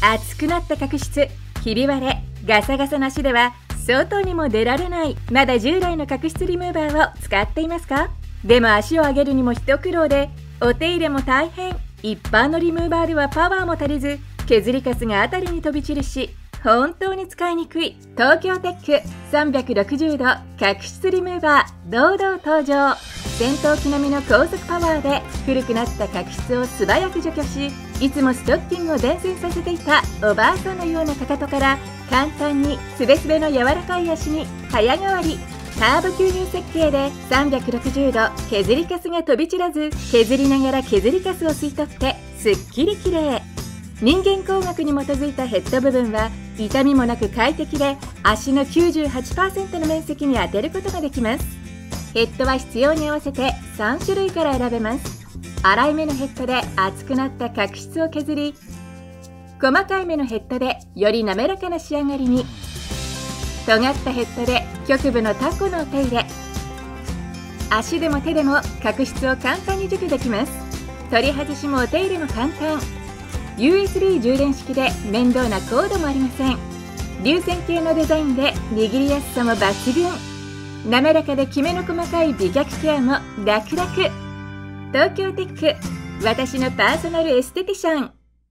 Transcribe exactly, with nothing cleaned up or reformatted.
熱くなった角質、ひび割れ、ガサガサな足では外にも出られない。まだ従来の角質リムーバーを使っていますか？でも足を上げるにも一苦労で、お手入れも大変。一般のリムーバーではパワーも足りず、削りカスがあたりに飛び散るし、本当に使いにくい東京テックさんびゃくろくじゅうど角質リムーバー堂々登場。戦闘機並みの高速パワーで古くなった角質を素早く除去し、いつもストッキングを伝線させていたおばあさんのようなかかとから簡単にすべすべの柔らかい足に早変わり。ターボ吸入設計でさんびゃくろくじゅうど削りカスが飛び散らず、削りながら削りカスを吸い取ってすっきりきれい。人間工学に基づいたヘッド部分は痛みもなく快適で、足の きゅうじゅうはちパーセント の面積に当てることができます。ヘッドは必要に合わせてさんしゅるいから選べます。粗い目のヘッドで厚くなった角質を削り、細かい目のヘッドでより滑らかな仕上がりに。尖ったヘッドで局部のタコのお手入れ。足でも手でも角質を簡単に除去できます。取り外しもお手入れも簡単。 ユーエスビー 充電式で面倒なコードもありません。流線形のデザインで握りやすさも抜群。滑らかできめの細かい美脚ケアも楽々。東京テック、私のパーソナルエステティシャン。